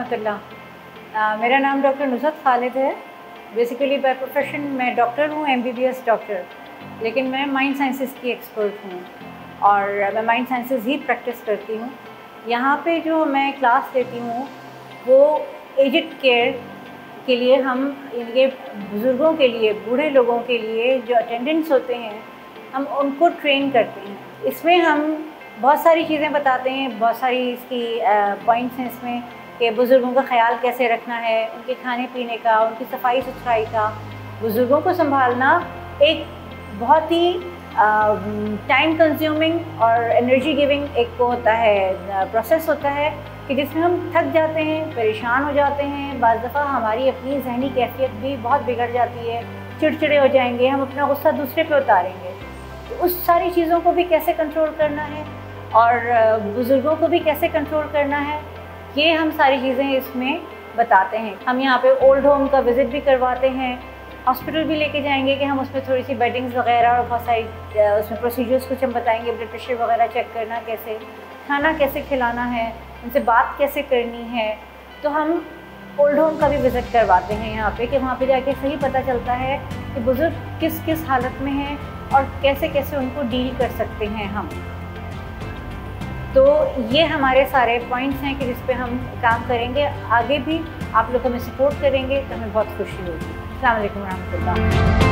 रहमतुल्लाह। मेरा नाम डॉक्टर नुसरत खालिद है। बेसिकली बाय प्रोफेशन मैं डॉक्टर हूँ, MBBS डॉक्टर, लेकिन मैं माइंड साइंसेस की एक्सपर्ट हूँ और मैं माइंड साइंसेस ही प्रैक्टिस करती हूँ। यहाँ पे जो मैं क्लास लेती हूँ वो एजिड केयर के लिए, हम इनके बुज़ुर्गों के लिए, बूढ़े लोगों के लिए जो अटेंडेंट्स होते हैं हम उनको ट्रेन करते हैं। इसमें हम बहुत सारी चीज़ें बताते हैं, बहुत सारी इसकी पॉइंट्स हैं इसमें कि बुज़ुर्गों का ख़्याल कैसे रखना है, उनके खाने पीने का, उनकी सफाई सुथराई का। बुज़ुर्गों को संभालना एक बहुत ही टाइम कंज्यूमिंग और एनर्जी गिविंग एक वो होता है, प्रोसेस होता है कि जिसमें हम थक जाते हैं, परेशान हो जाते हैं। बाज़ दफ़ा हमारी अपनी ज़हनी कैफियत भी बहुत बिगड़ जाती है, चिड़चिड़े हो जाएंगे, हम अपना गुस्सा दूसरे पे उतारेंगे। तो उस सारी चीज़ों को भी कैसे कंट्रोल करना है और बुज़ुर्गों को भी कैसे कंट्रोल करना है, ये हम सारी चीज़ें इसमें बताते हैं। हम यहाँ पे ओल्ड होम का विज़िट भी करवाते हैं, हॉस्पिटल भी लेके जाएंगे कि हम उसमें थोड़ी सी बेडिंग्स वगैरह और बहुत सारी उसमें प्रोसीजर्स कुछ हम बताएंगे, ब्लड प्रेशर वगैरह चेक करना कैसे, खाना कैसे खिलाना है, उनसे बात कैसे करनी है। तो हम ओल्ड होम का भी विज़िट करवाते हैं यहाँ पे कि वहाँ पे जाके सही पता चलता है कि बुज़ुर्ग किस किस हालत में हैं और कैसे कैसे उनको डील कर सकते हैं हम। तो ये हमारे सारे पॉइंट्स हैं कि जिस पे हम काम करेंगे। आगे भी आप लोग हमें सपोर्ट करेंगे तो हमें बहुत खुशी होगी। अस्सलाम वालेकुम रहमतुल्लाह।